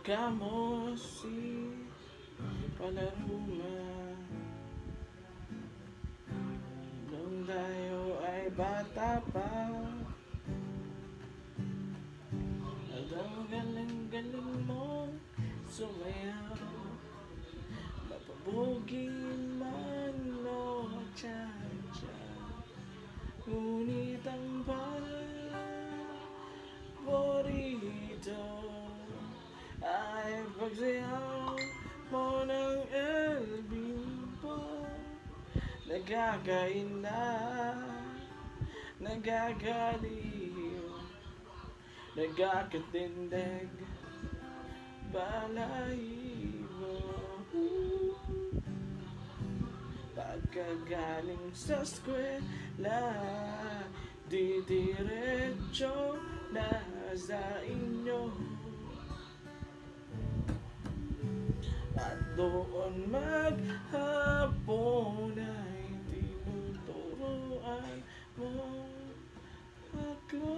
kamo si palaruma nung tayo ay bata pa. At ang galing-galing mong sumayaw, mapabugi man o tiyatya, ngunit ang paborito ay pagsayaw mo ng El Bimbo. Nagkakainda, nagkakaliw, nagkakatindig, balahibo. Pagkagaling sa eskwela, didiretso na sa inyo, at doon maghapon ay tinuturuan mo ako.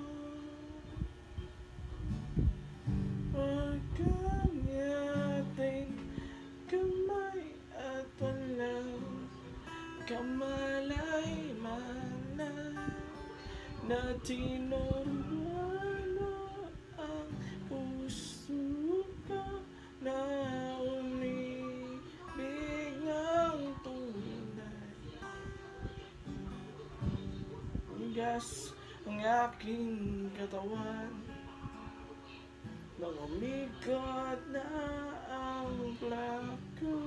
Huwag kang yating kamay at walang kamalay-malay na tinuruan mo ang puso ko na umibig ng tunay. Ugas ang aking katawan nang umikot na ang plako,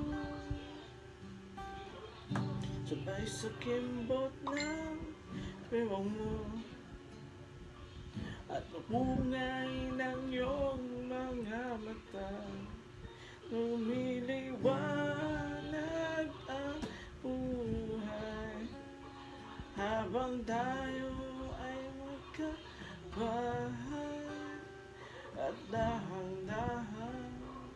sabay sa kimbot ng bewang mo at mapungay ng iyong mga mata. Lumiliwanag ang buhay habang tayo ay magkabahay, at dahang-dahang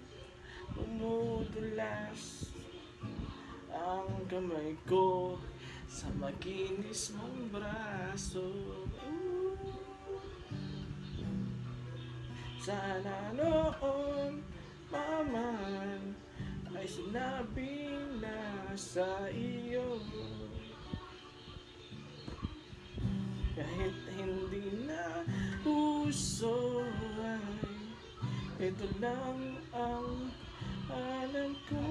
umudulas ang kamay ko sa makinis mong braso. Sana noon pa man ay sinabi na sa iyo, kahit hindi na puso ay ito lang ang alam ko.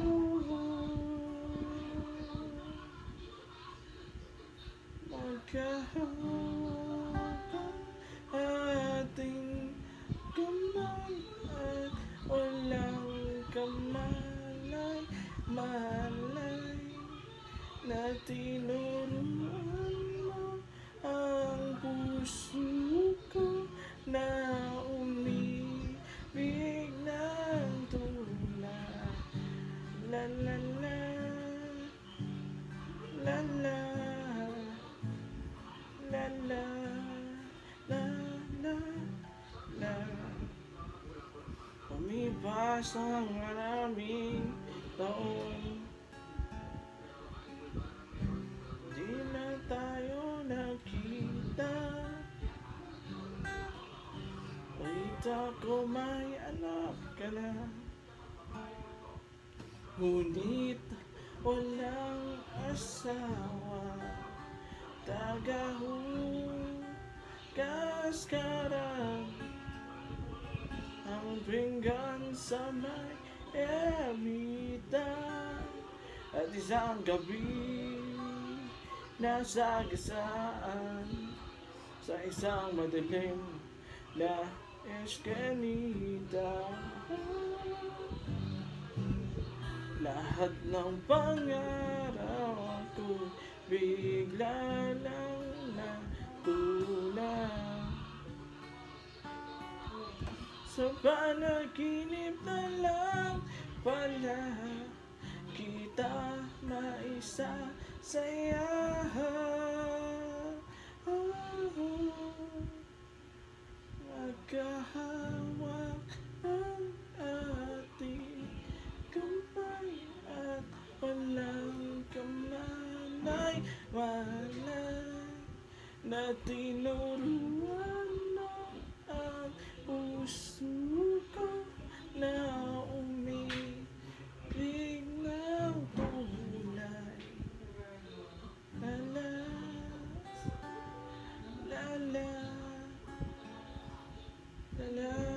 Magkahawak ang ating kamay at walang kamalay-malay na tinuruan mo ang puso ko na umibig ng tunay. La la la, la la, la la, la la, la. Umipas ang maraming taon, di na tayo nakita. Balita ko may anak ka na, ngunit walang asawa. Tagahugas ka lang ang pinggan sa may ermita, at isang gabi nasagasaan sa isang madilim na eskinita. Lahat ng pangarap ko bigla lang natulak. Sa panaginip na lang pala kita maisasaya. Magkahawak ang ating kamay at walang kamalay-malay na tinuruan mo ang puso ko na Lala.